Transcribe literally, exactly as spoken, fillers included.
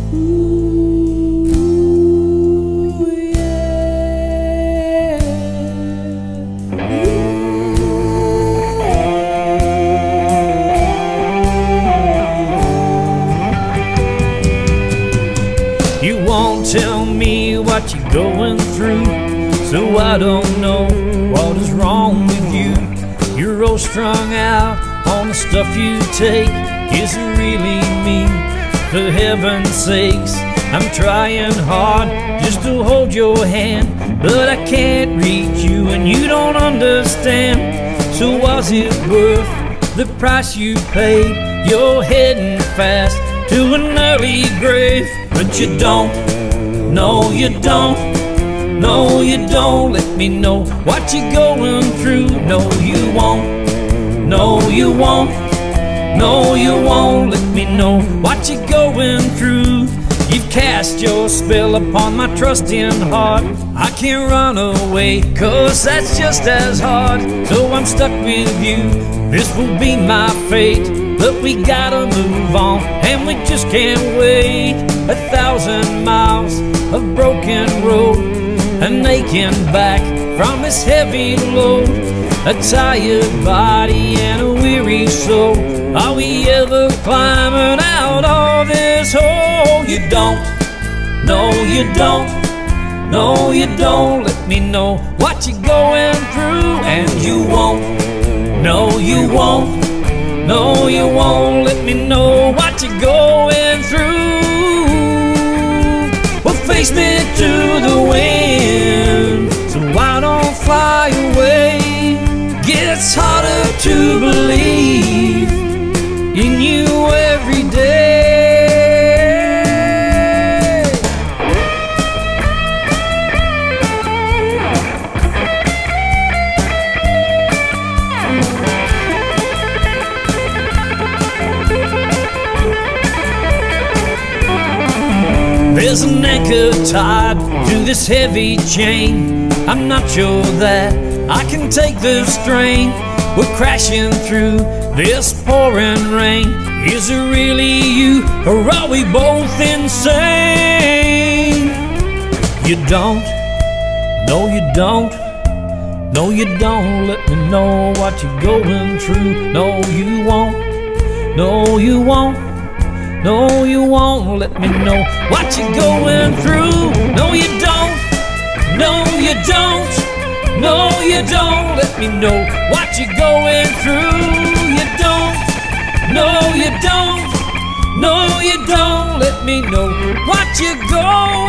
You won't tell me what you're going through, so I don't know what is wrong with you. You're all strung out on the stuff you take. Is it really me? For heaven's sakes, I'm trying hard just to hold your hand, but I can't reach you and you don't understand. So was it worth the price you paid? You're heading fast to an early grave, but you don't, no you don't, no you don't let me know what you're going through. No you won't, no you won't, no you won't let me know what you're going through. You've cast your spell upon my trusting heart. I can't run away, cause that's just as hard. So I'm stuck with you, this will be my fate. But we gotta move on, and we just can't wait. A thousand miles of broken road, an aching back from this heavy load, a tired body and a weary soul. Are we ever climbing out of this hole? You don't, no you don't, no you don't let me know what you're going through. And you won't, no you won't, no you won't let me know what you're going through. Well, face me to the wind, so I don't fly away. Gets harder to believe in you every day. There's an anchor tied to this heavy chain. I'm not sure that I can take the strain. We're crashing through this pouring rain. Is it really you, or are we both insane? You don't, no you don't, no you don't let me know what you're going through. No you won't, no you won't, no you won't let me know what you're going through. No you don't, no you don't, no you don't let me know what you're going through. You don't, no you don't, no you don't let me know what you're going